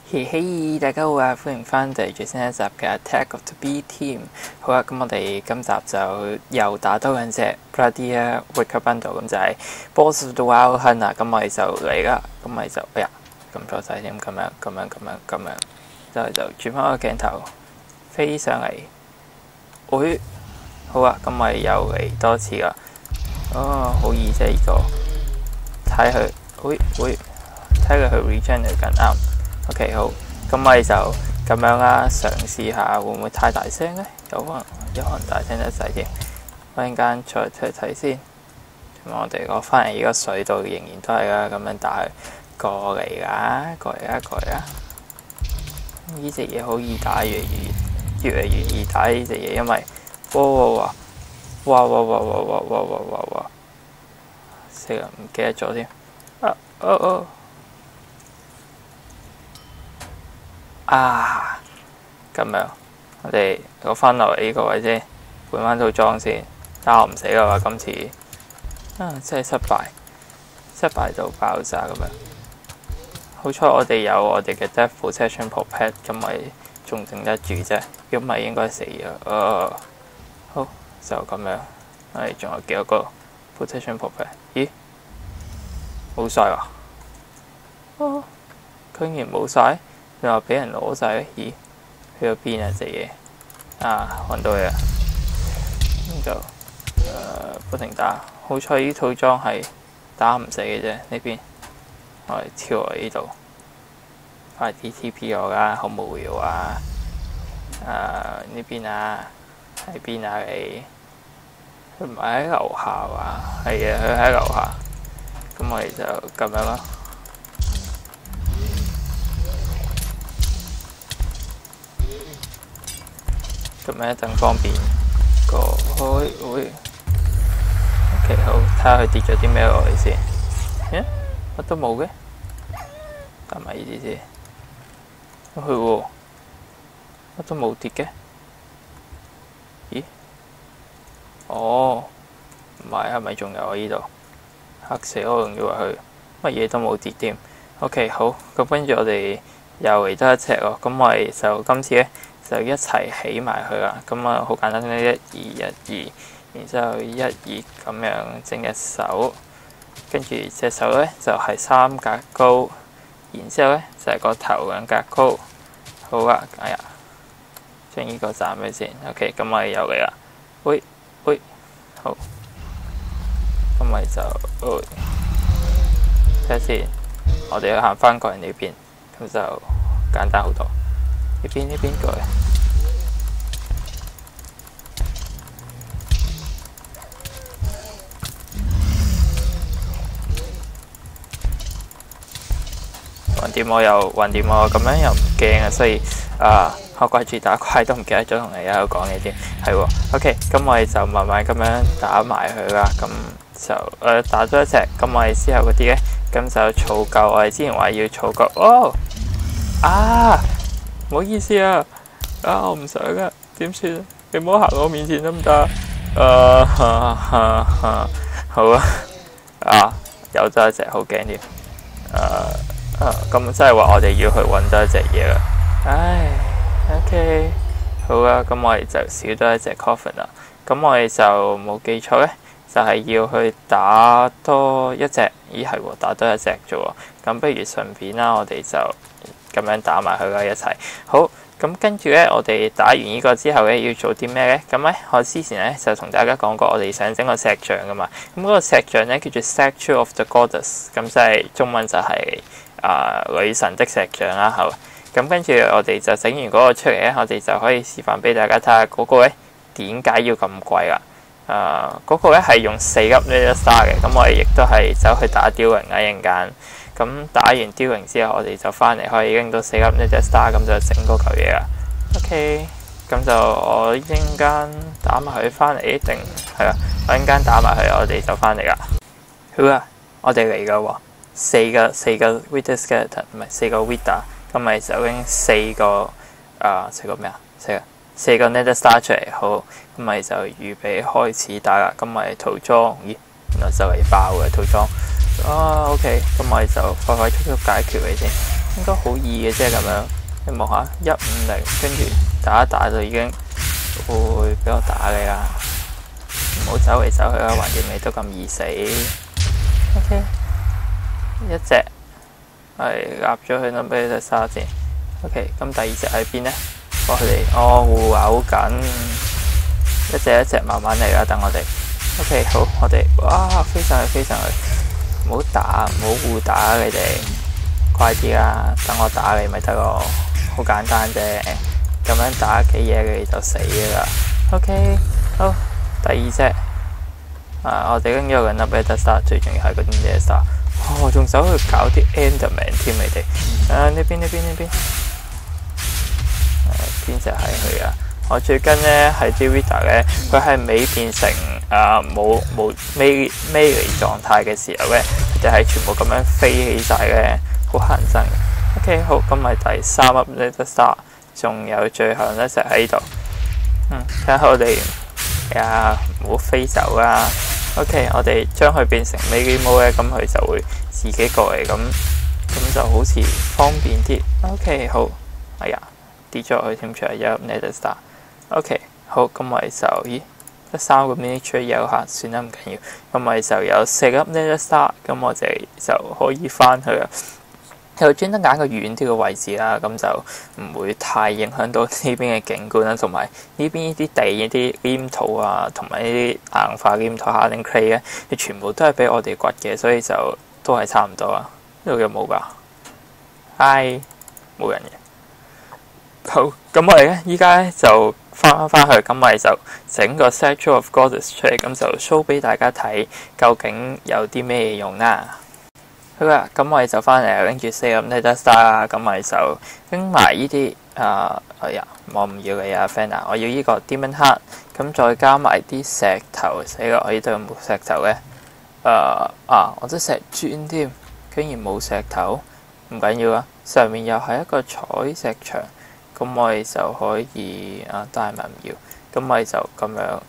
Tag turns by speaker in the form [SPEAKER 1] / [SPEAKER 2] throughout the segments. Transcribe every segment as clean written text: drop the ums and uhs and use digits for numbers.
[SPEAKER 1] 嘿嘿，大家好啊！歡迎翻嚟最新一集嘅 Attack of the B Team。好啊，咁我哋今集就又打多兩隻 Bloody Wicked Bundle，咁就係 Boss of the Wild Hunt 啊！咁我哋就嚟啦，咁我哋就撳錯晒添，咁樣，之後就轉翻個鏡頭飛上嚟。喂，好啊，咁我哋又嚟多次啦。哦，好易啫呢個，睇佢，睇佢去 regenerate 緊啱。OK 好，咁我哋就咁樣啦，嘗試下會唔會太大聲呢？有可能大聲得滯添。我陣間再睇睇先。咁我哋攞翻嚟呢個水度，仍然都係啦，咁樣打佢過嚟啦。呢隻嘢好易打，越嚟越易打呢隻嘢，因為哇！死啦，唔記得咗添。咁樣，我哋攞翻落嚟呢個位先，換翻套裝先。但我唔死啦嘛，今次真係失敗到爆炸咁樣。好彩我哋有我哋嘅 Death Protection Pad， 咁咪仲頂得住啫。如果唔係應該死咗。好，就咁樣。我哋仲有幾多個 Protection Pad？ 咦，冇晒啊！居然冇晒。你話俾人攞晒？咦，去咗邊啊隻嘢？揾到佢啦！咁就不停打。好彩呢套裝係打唔死嘅啫。呢邊我哋跳嚟呢度，快啲 TP 我啦！好無聊啊！呢邊啊，喺邊啊你？佢唔係喺樓下啊？係啊，佢喺樓下。咁我哋就咁樣咯。咁樣等方便個OK 好，睇下佢跌咗啲咩落嚟先。乜都冇嘅，加埋呢啲先。係喎，乜都冇跌嘅。咦？唔係，係咪仲有啊？呢度嚇死我，仲以為佢乜嘢都冇跌添。OK 好，咁跟住我哋又嚟多一隻喎。咁我哋就今次咧，就一齊起埋佢啦，咁好簡單咧，1、2、1、2，然之後1、2咁樣整隻手，跟住隻手咧就係3格高，然之後咧就係個頭2格高。好啦，將呢個斬咗先。OK，咁我哋又嚟啦。好，咁咪就睇下先，我哋要行翻過嚟呢邊，咁就簡單好多。呢邊過嚟，橫掂我咁樣又唔驚啊，所以我掛住打怪都唔記得咗同你喺度講嘢添。係喎 ，OK，咁我哋就慢慢咁樣打埋佢啦。咁就打咗一隻，咁我哋之後嗰啲咧，咁就儲夠。我哋之前話要儲夠。唔好意思啊！我唔想啊，點算啊？你唔好行我面前得唔得？好啊！有咗一隻，好驚添。咁即係話我哋要去揾多一隻嘢啦。OK， 好啊！咁我哋就少咗一隻 Coffin 啦。咁我哋就冇記錯咧，就係要去打多一隻。咦係喎，打多一隻啫喎。咁不如順便啦，我哋就咁樣打埋佢啦一齊。好，咁跟住咧，我哋打完呢個之後咧，要做啲咩咧？咁咧，我之前咧就同大家講過，我哋想整個石像噶嘛。咁嗰個石像咧叫做 Statue of the Goddess， 咁即係中文就係女神的石像啦。好，咁跟住我哋就整完嗰個出嚟咧，我哋就可以示範俾大家睇下嗰個咧點解要咁貴啦。嗰個咧係用4粒 Nether Star 嘅，咁我哋亦都係走去打凋零一陣間。咁打完凋零之後，我哋就翻嚟可以拎到4粒 Nether Star，咁就整嗰嚿嘢啦。OK， 咁就我一陣間打埋佢翻嚟，定係啦，我一陣間打埋佢，我哋就翻嚟啦。好啊，我哋嚟噶喎，4個 Wither Skeleton， 唔係4個 Wither， 咁咪就拎4個4個 Nether Star 出嚟。好，咁咪就預備開始打啦。咁咪套裝，咦，原來就嚟爆嘅套裝。OK，咁我哋就快速解決佢先。 應該好易嘅啫咁樣。你望下150，跟住打一打就已經會俾我打你啦。唔好走嚟走去啦，橫掂你都咁易死。OK， 一隻係立咗去諗俾隻沙先。OK， 咁第二隻喺邊呢？過去哋互咬緊，一隻一隻慢慢嚟啦，等我哋。OK， 好，我哋飛上去，唔好打，唔好互打，你哋快啲啦，等我打你咪得咯，好簡單啫。咁樣打幾嘢你就死噶啦。OK， 好，第二隻我哋已經有緊粒 Nether Star， 最重要係嗰啲 Nether Star。仲走去搞啲 Enderman 添，你哋呢邊邊隻係佢啊？我最近呢係啲 Wither 咧，佢係未變成冇尾狀態嘅時候咧，佢哋係全部咁樣飛起晒咧，好乞人憎嘅。OK， 好，咁咪第3粒 Nether Star， 仲有最後一隻喺度。睇下我哋唔好飛走啦。OK， 我哋將佢變成 Mega Mode 咧，咁佢就會自己過嚟，咁就好似方便啲。OK， 好，哎呀，跌咗落去添，出嚟有 Nether Star。OK， 好，咁咪就得3個 miniature 有下，算啦，唔緊要。咁咪就有4粒 Nether Star， 咁我哋就可以翻去啦。又專登揀個遠啲嘅位置啦，咁就唔會太影響到呢邊嘅景觀啦，同埋呢邊呢啲地呢啲黏土啊，同埋呢啲硬化黏土 Hardened Clay 咧，你全部都係俾我哋掘嘅，所以就都係差唔多啊。呢度有冇㗎？係冇人嘅。好，咁我哋咧依家咧就翻去，咁我哋就整個 Statue of Goddess 出嚟，咁就 show 俾大家睇究竟有啲咩用啦。好啦，咁我哋就翻嚟拎住4粒 Nether Star 啦，咁我哋就拎埋呢啲我唔要你啊 Fenna， 我要呢個 Demon Heart， 咁再加埋啲石頭。死啦！我呢度有冇石頭咧？我得石磚添，竟然冇石頭，唔緊要啊。上面又係一個彩石牆，咁我哋就可以但係唔要，咁我哋就咁樣，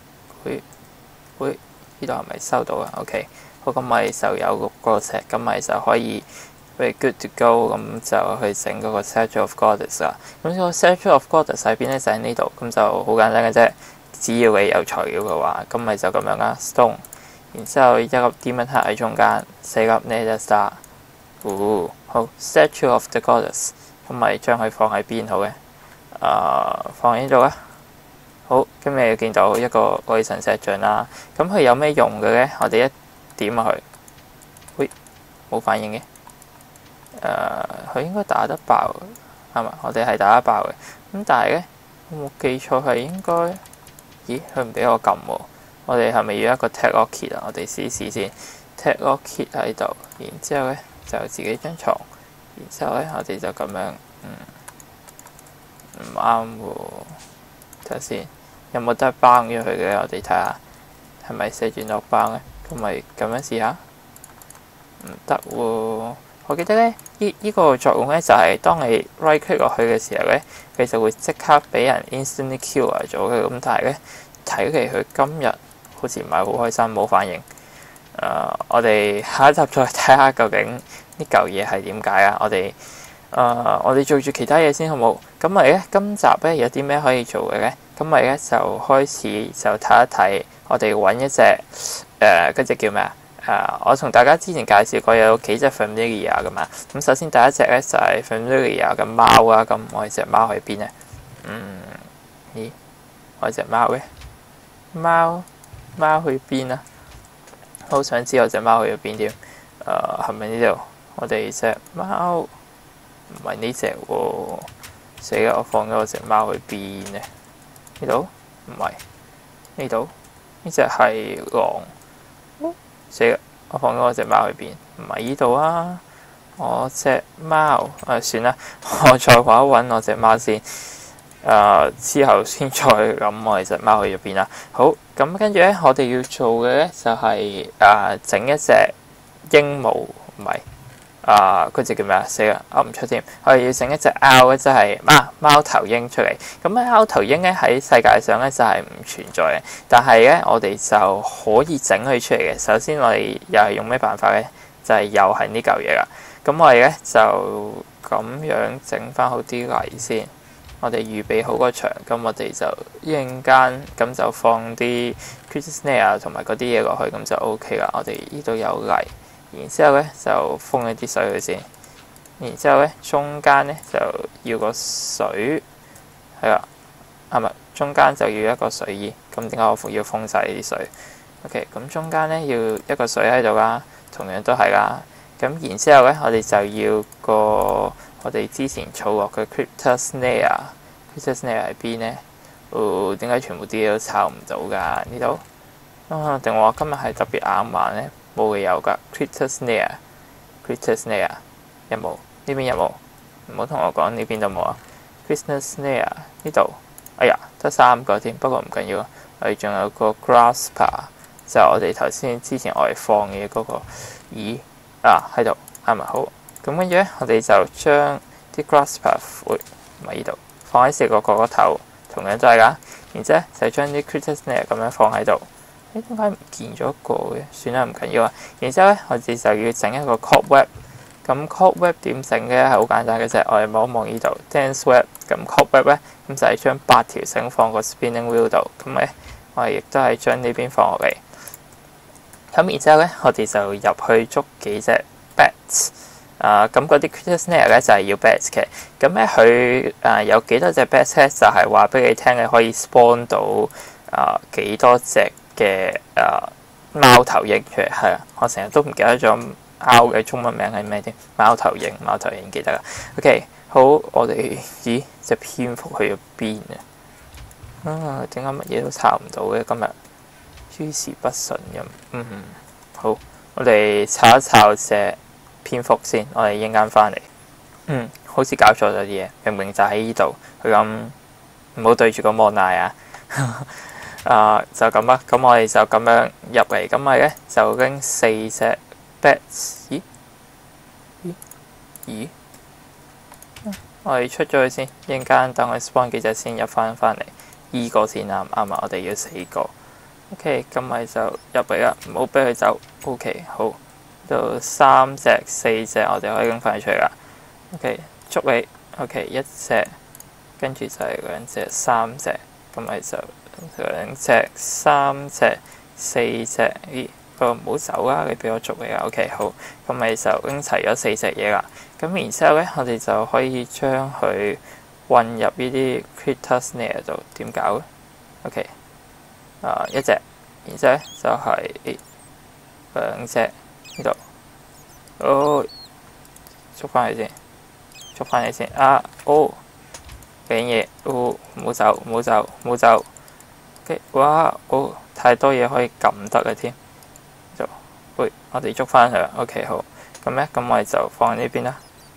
[SPEAKER 1] 呢度係咪收到啊 ？OK。好，咁咪就有個石，咁咪就可以 very good to go， 咁就去整嗰個 Statue of Goddess 啦。咁個 Statue of Goddess 喺邊咧？就喺呢度，咁就好簡單嘅啫。只要你有材料嘅話，咁咪就咁樣啦。Stone， 然之後一粒 Demon Heart 喺中間，4粒 Nether Star。好 Statue of the Goddess， 咁咪將佢放喺邊好嘅？放喺呢度啦。好，咁你見到一個愛神石像啦。咁佢有咩用嘅咧？我哋一點落去，喂，冇反應嘅。佢應該打得爆，係嘛？我哋係打得爆嘅。咁但係咧，我冇記錯係應該，咦？佢唔俾我撳喎。我哋係咪要一個 Tag Lock Kit 啊？我哋試試先。Tag Lock Kit 喺度，然之後咧就自己張床，然之後咧我哋就咁樣，唔啱喎。睇下先，有冇得綁咗佢嘅？我哋睇下，係咪寫住落綁咧？咁咪咁樣試下，唔得喎！我記得咧，呢個作用咧就係當你 right click 落去嘅時候咧，佢就會即刻俾人 instantly kill 咗嘅。咁但係咧，睇嚟佢今日好似唔係好開心，冇反應。我哋下一集再睇下究竟呢嚿嘢係點解啊！我哋做住其他嘢先好冇？咁咪咧今集咧有啲咩可以做嘅咧？咁咪咧就開始就睇一睇，我哋揾一隻嗰隻叫咩啊？我同大家之前介紹過有幾隻 Familiar 噶嘛。咁首先第一隻咧就係 Familiar 嘅貓啊。咁我哋隻貓喺邊咧？咦？我隻貓嘅貓去邊啊？好想知我隻貓去咗邊添。係咪呢度？我哋隻貓唔係呢隻喎。死啦！我放咗我隻貓去邊咧？呢度？唔係呢度？呢隻係狼。死啦！我放咗我隻貓去邊？唔係呢度啊！我隻貓算啦，我再揾一揾我隻貓先。之後先再諗我哋隻貓去咗邊啦。好，咁跟住咧，我哋要做嘅咧就係整一隻鸚鵡，唔係嗰隻叫咩啊？死啦，噏唔出添。我哋要整一隻 owl 即係貓頭鷹出嚟。咁咧，貓頭鷹咧喺世界上咧就係唔存在嘅，但係咧我哋就可以整佢出嚟嘅。首先我哋又係用咩辦法咧？就係又係呢嚿嘢啦。咁我哋咧就咁樣整翻好啲泥先。我哋預備好個牆，咁我哋就一陣間咁就放啲 critter snare 同埋嗰啲嘢落去，咁就 OK 啦。我哋呢度有泥，然之後咧就封一啲水佢先。然之後咧中間咧就要個水，係啦，係咪？中間就要一個水衣。咁點解我要封晒呢啲水 ？OK， 咁中間咧要一個水喺度啦，同樣都係啦。咁然之後咧，我哋就要個我哋之前儲落嘅 critter snare。critter snare 喺邊咧？點解全部啲嘢都抄唔到㗎？呢度定話今日係特別硬慢咧？冇理由㗎。critter snare 有冇？呢邊有冇？唔好同我講呢邊都冇啊。critter snare 呢度，哎呀，得3個添，不過唔緊要。我哋仲有個 grasper， 就係我哋頭先之前我哋放嘅嗰個椅。喺度係咪好？咁跟住咧，我哋就將啲 grasper 唔係呢度，放喺4個角落頭，同樣都係㗎。然之後就將啲 critter snare 咁樣放喺度。點解唔見咗一個嘅？算啦，唔緊要啊。然之後咧，我哋就要整一個 cobweb。咁 cobweb 點整嘅係好簡單嘅啫。我哋望一望呢度 dense web。咁 cobweb 咧，咁就係將8條繩放個 spinning wheel 度。咁咧，我哋亦都係將呢邊放落嚟。咁然之後咧，我哋就入去捉幾隻 bats。咁嗰啲 critter snare 咧就係要 bats 嘅。咁咧佢有幾多隻 bats 咧？就係話俾你聽，你可以 spawn 到幾多隻嘅貓頭鷹出嚟。係啊，我成日都唔記得咗貓嘅中文名係咩添？貓頭鷹記得啦。OK， 好，我哋隻蝙蝠去咗邊啊？點解乜嘢都查唔到嘅今日？諸事不順咁，好，我哋查一查隻蝙蝠先，我哋一陣間翻嚟。好似搞錯咗啲嘢，明明就喺呢度，佢咁唔好對住個摩奈啊。就咁啦，咁我哋就咁樣入嚟，咁咪咧就拎4隻 bats。咦？我哋出咗去先，一陣間等佢 spawn 幾隻先入翻嚟。依個先啱唔啱啊？我哋要4個。OK， 咁咪就入嚟啦，唔好俾佢走。OK， 好，到3隻、4隻，我哋可以拎翻出嚟啦。OK， 捉你。OK， 1隻，跟住就係2隻、3隻，咁咪就2隻、3隻、4隻。咦？唔好走啦，你俾我捉你啦。OK， 好，咁咪就拎齊咗4隻嘢啦。咁然之後咧，我哋就可以將佢混入呢啲 critter snare 度。點搞咧 ？OK。1隻，然之後咧就係2隻呢度，捉翻嚟先，嘅嘢，唔好走，OK， 哇，太多嘢可以撳得嘅添，我哋捉翻佢啦 ，OK， 好，咁咧，咁我哋就放喺呢邊啦，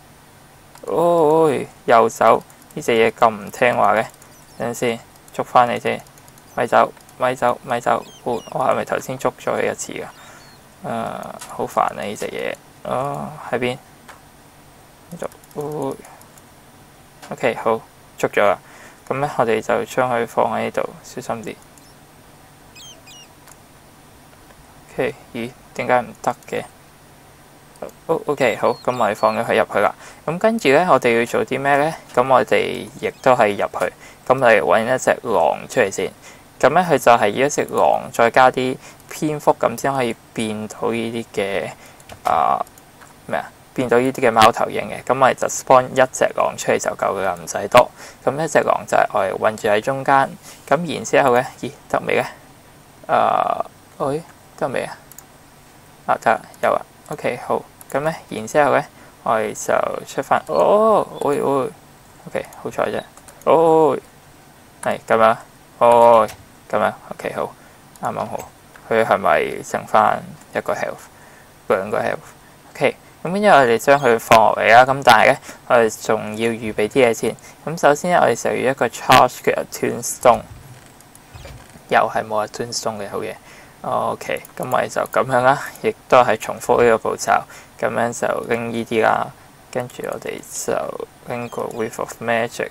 [SPEAKER 1] 又走，呢隻嘢咁唔聽話嘅，等陣先，捉翻嚟先，咪走，我係咪頭先捉咗佢一次㗎？好煩啊！呢隻嘢，喺邊？呢度，OK， 好，捉咗啦。咁咧，我哋就將佢放喺呢度，小心啲。OK， 咦？點解唔得嘅？OK， 好，咁我哋放咗佢入去啦。咁跟住咧，我哋要做啲咩咧？咁我哋亦都係入去，咁我哋揾一隻狼出嚟先。咁咧，佢就係要一隻狼，再加啲蝙蝠，咁先可以變到呢啲嘅變到呢啲嘅貓頭鷹嘅。咁我哋就 spawn 1隻狼出嚟就夠㗎啦，唔使多。咁1隻狼就係我哋韞住喺中間。咁然之後咧，咦，得未咧？得未啊？得啦，有啦。OK， 好。咁咧，然之後咧，我哋就出翻。OK， 好彩啫。係咁樣。咁樣 OK， 好，啱好。佢係咪剩翻1個 health、2個 health？OK， 咁跟住我哋將佢放落嚟啦。咁但係咧，我哋仲要預備啲嘢先。咁首先咧，我哋就要一個 charge 嘅 attuned stone， 又係冇 attuned stone 嘅好嘢。OK， 咁我哋就咁樣啦，亦都係重複呢個步驟。咁樣就拎呢啲啦，跟住我哋就拎個 Wave of Magic，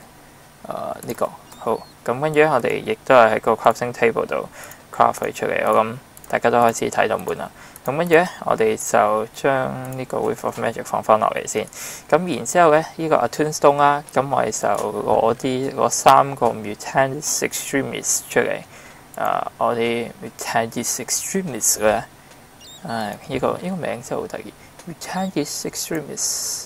[SPEAKER 1] 好。咁跟住咧，我哋亦都係喺個 crafting table 度 craft 佢出嚟咯。咁大家都開始睇到悶啦。咁跟住咧，我哋就將呢個 Wave of Magic 放翻落嚟先。咁然之後咧，呢個 Attuned Stone 啦，咁我哋就攞3個 Mutandis Extremis 出嚟。我哋 Mutandis Extremis 咧，呢個名真係好得意。Mutandis Extremis，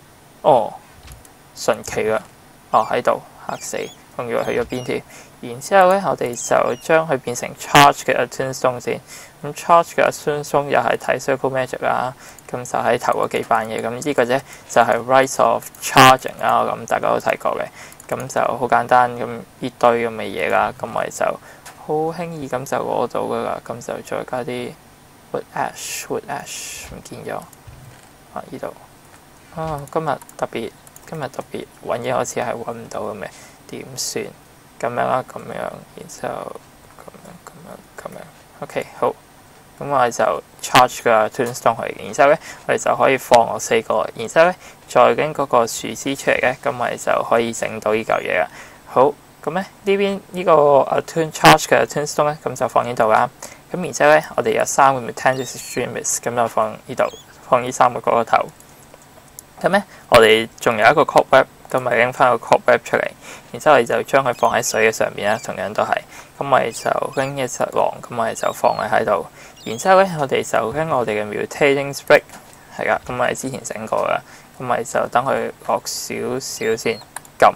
[SPEAKER 1] 神奇啦！喺度嚇死，仲以為去咗邊添。然之後咧，我哋就將佢變成 Charge 嘅 Attuned Stone 先。咁 Charge 嘅 Attuned Stone 又係睇 Circle Magic 啦。咁就喺頭嗰幾版嘢。咁呢個啫就係 Rites of Charging 啦。咁大家都睇過嘅。咁就好簡單咁呢堆咁嘅嘢啦。咁我哋就好輕易咁就攞到噶啦。咁就再加啲 Wood Ash 唔見咗。呢度今日特別揾嘢，好似係揾唔到咁嘅，點算？咁樣啦，咁樣，然之後咁樣 OK 好。咁我哋就 charge 個 Attuned Stone 去，然之後咧，我哋就可以放落4個，然之後咧，再經嗰個樹枝出嚟咧，咁我哋就可以整到呢嚿嘢啦。好，咁咧呢邊呢個 charge 嘅 Attuned Stone 咧，咁就放呢度啦。咁然之後咧，我哋有3個 Mutandis Extremis，咁就放呢度，放呢3個嗰個頭。咁咧，我哋仲有一個 Cobweb， 咁咪拎翻個 Cobweb 出嚟，然之後我哋就將佢放喺水嘅上邊啦，同樣都係。咁我哋就拎一隻狼，咁我哋就放喺度。然之後咧，我哋就拎我哋嘅 Mutating Sprig， 係啦，咁我哋之前整過啦。咁我哋就等佢落少少先，撳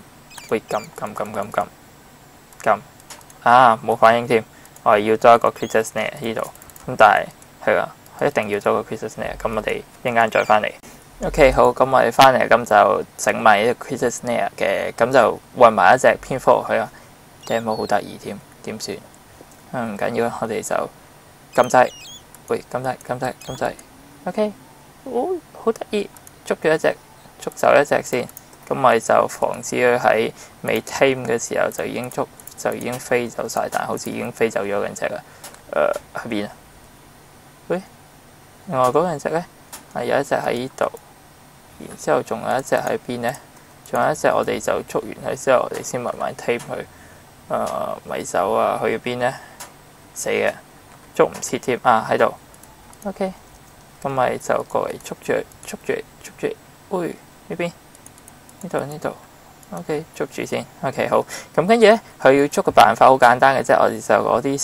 [SPEAKER 1] 冇反應添。我哋要多一個 Crystal Snare 呢度，咁但係啦，佢一定要多個 Crystal Snare。咁我哋一陣間再翻嚟。OK 好，咁我哋翻嚟咁就整埋呢個 Crystal Snare 嘅，咁就混埋一隻蝙蝠落去啦。Demo 好得意添，點算？唔緊要啦，我哋就撳掣，撳掣。OK， 好得意，捉走一隻先。咁我哋就防止佢喺未 tame 嘅時候就已經飛走晒，但係好似已經飛走咗兩隻啦。喺邊啊？喂，另外嗰兩隻咧，有一隻喺呢度。然之後仲有一隻喺邊呢？仲有一隻我哋就捉完佢之後，我哋先慢慢 tame 佢。咪走啊！去咗邊呢？死嘅，捉唔切添啊！喺度。OK， 咁咪就過嚟捉住。喂，呢邊？呢度。OK， 捉住先。OK， 好。咁跟住咧，佢要捉嘅辦法好簡單嘅啫，我哋就攞啲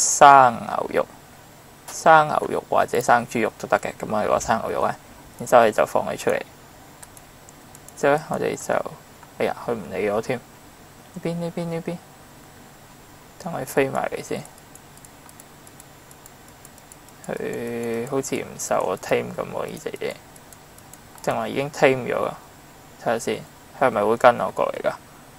[SPEAKER 1] 生牛肉或者生豬肉都得嘅。咁我哋攞生牛肉咧，然之後我哋就放佢出嚟。之後咧，我哋就佢唔理我添。呢邊，等佢飛埋嚟先。佢好似唔受我 tame 咁喎，呢隻嘢。定話已經 tame 咗啦？睇下先，佢係咪會跟我過嚟㗎？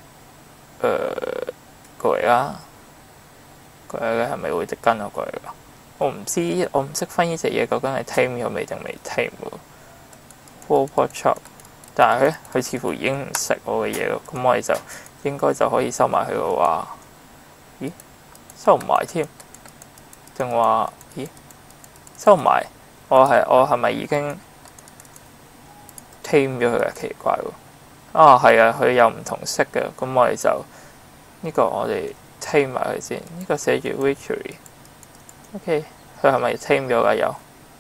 [SPEAKER 1] 過嚟啦。佢係咪會跟我過嚟㗎？我唔知，我唔識分呢隻嘢究竟係 tame 咗未定未 tame 喎。Wallpot Chop。但係佢似乎已經唔食我嘅嘢咯，咁我哋就應該就可以收埋佢嘅話，咦？收唔埋添？定話咦？收唔埋？我係咪已經 tame 咗佢啊？奇怪喎！係啊，佢有唔同色嘅，咁我哋就呢個我哋 tame 埋佢先。呢個寫住 Victory。OK， 佢係咪 tame 咗㗎？有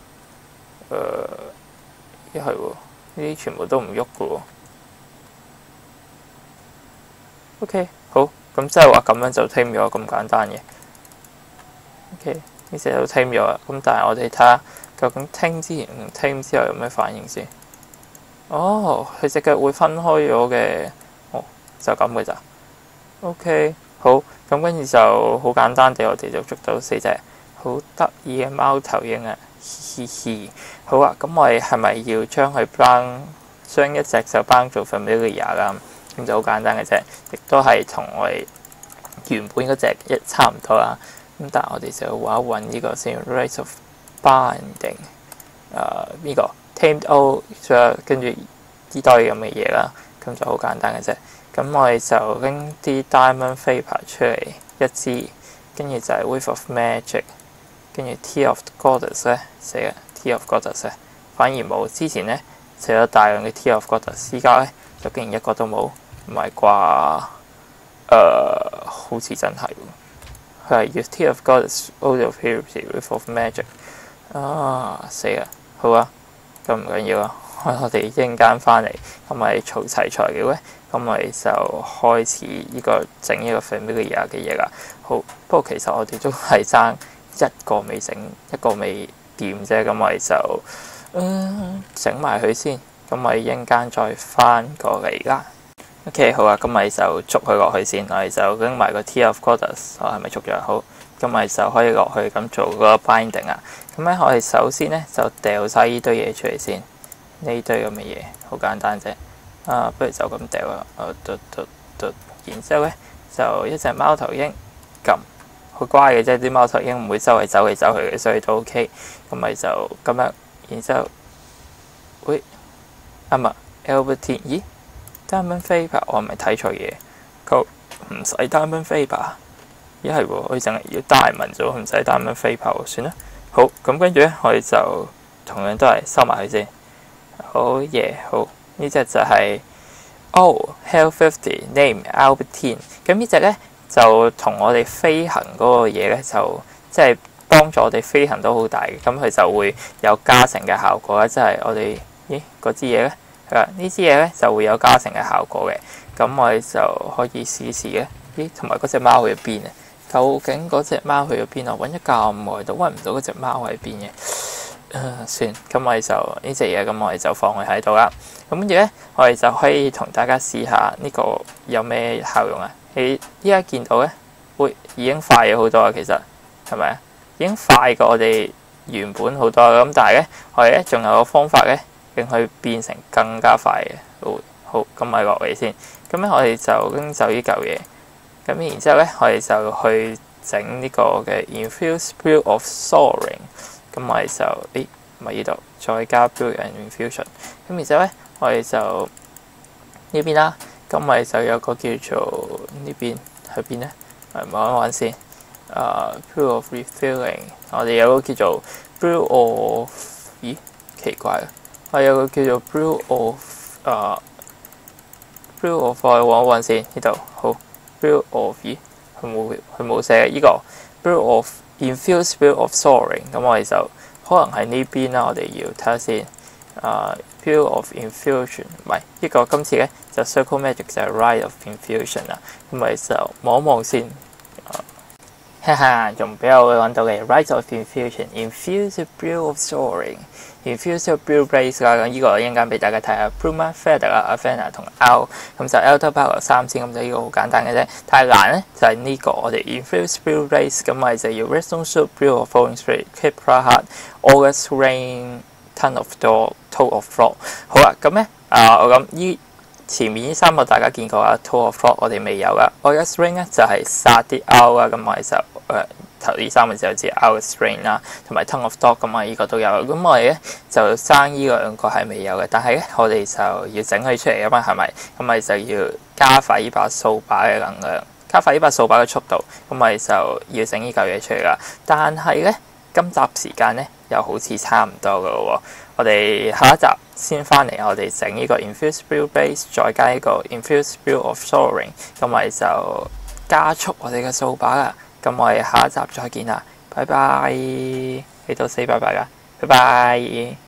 [SPEAKER 1] 一係喎。呢啲全部都唔喐嘅喎。OK， 好，咁即係話咁樣就 tame 咗咁簡單嘅。OK， 呢隻都 tame 咗啦。咁但係我哋睇下究竟 tame 之前同 tame 之後有咩反應先。佢隻腳會分開咗嘅。就咁嘅咋。OK， 好，咁跟住就好簡單地，我哋就捉到4隻好得意嘅貓頭鷹啊！好啊，咁我哋係咪要將一隻就幫做 Familiar 啦？咁就好簡單嘅啫，亦都係同我哋原本嗰隻差唔多啦。咁但係我哋就揾呢個先 Rites of Binding， 呢個 Tamed Oak， 跟住呢堆咁嘅嘢啦。咁就好簡單嘅啫。咁我哋就拎啲 Diamond Vapor 出嚟一支，跟住就係 Wave of Magic。跟住 Tear of Goddess 咧，寫嘅 Tear of Goddess 咧，反而冇。之前咧寫咗大量嘅 Tear of Goddess， 依家咧就竟然一個都冇，唔係啩？好似真係喎。 佢係 Use Tear of Goddess Oath of Purity Wreath of Magic 死啦！好啊，咁唔緊要啊，我哋一陣間翻嚟，咁咪儲齊材料咧，咁咪就開始整呢個 Familiar 嘅嘢啦。好，不過其實我哋都係爭一個未整，一個未掂啫，咁咪就整埋佢先，咁咪一陣間再翻過嚟啦。OK， 好啊，咁咪就捉佢落去先，我哋就拎埋個 Tear of Goddess，我係咪捉咗？好，咁咪就可以落去咁做嗰個 binding 啊。咁咧，我哋首先咧就掉晒呢堆嘢出嚟先，呢堆咁嘅嘢好簡單啫。不如就咁掉啦。然之後咧就一隻貓頭鷹撳，好乖嘅啫，啲貓頭鷹唔會周圍走嚟走去嘅，所以都 OK。咁咪就咁樣，然之後，喂，Albertine， 咦 ？Diamond Vapor， 我係咪睇錯嘢？佢唔使 Diamond Vapor， 咦係喎，我淨係要 Diamond 啫，唔使 Diamond Vapor， 算啦。好，咁跟住咧，我哋就同樣都係收埋佢先。好嘢，好，呢隻就係Hell 50 Name Albertine。咁呢隻咧就同我哋飛行嗰個嘢咧，就即係幫助我哋飛行都好大嘅。咁佢就會有加成嘅效果啦，即係我哋嗰支嘢咧，呢支嘢咧就會有加成嘅效果嘅。咁我哋就可以試試嘅。同埋嗰隻貓去咗邊啊？究竟嗰隻貓去咗邊啊？揾咗咁耐都揾唔到嗰隻貓喺邊嘅。算，咁我哋就呢隻嘢，咁我哋就放佢喺度啦。咁跟住咧，我哋就可以同大家試下呢個有咩效用啊？你依家見到咧，已經快咗好多啊！其實係咪啊？已經快過我哋原本好多咁，但係咧，我哋咧仲有個方法咧，令佢變成更加快嘅。好，咁咪落嚟先。咁咧，我哋就拎走呢嚿嘢。咁然之後咧，我哋就去整呢個嘅 Infuse Brew of Soaring。咁我哋就咪呢度再加 Brew and Infusion。咁然之後咧，我哋就呢邊啦。咁我哋就有個叫做呢邊喺邊咧？望一望先。Brew of Refilling， 我哋有個叫做 Brew of， 奇怪啊！我有個叫做 Brew of， 我望一望先，呢度好。Brew of， 佢冇寫呢個 Brew of Infuse Brew of Soaring。咁我哋就可能喺呢邊啦，我哋要睇下先。Brew of Infusion， 唔係呢個，今次咧就 Circle Magic 就係 Rite of Infusion 啦。咁我哋就望一望先。仲俾我揾到嘅 Rite of Infusion，Infuse Brew of Soaring，Infuse Brew Base 啦。咁呢個一陣間俾大家睇下 Pluma Feather 啦、Athena 同 Owl。咁就 Elder Power 3先，咁就呢個好簡單嘅啫。太難咧就係呢個我哋 Infuse Brew Base， 咁我哋就要 Redstone Soup Brew of Falling Spirit、Kipra Heart、August Rain、Ton of Toe of Frog。好啦，咁咧我諗前面呢三個大家見過啊 ，Toe of Frog 我哋未有噶。August Rain 咧就係殺啲 Owl 啦，咁我哋就頭呢三個就知 August Rain 啦，同埋 Tongue of Dog 咁啊，呢個都有。咁我哋咧就爭呢兩個係未有嘅，但係咧我哋就要整佢出嚟啊嘛，係咪？咁我哋就要加快呢把掃把嘅能量，加快呢把掃把嘅速度。咁我哋就要整呢嚿嘢出嚟啦。但係咧，今集時間咧又好似差唔多噶咯喎。我哋下一集先翻嚟，我哋整呢個 Infuse Brew Base， 再加呢個 Infuse Brew of Soaring， 咁我哋就加速我哋嘅掃把啦。咁我哋下一集再見啦，拜拜！你都 say 拜拜啦，拜拜！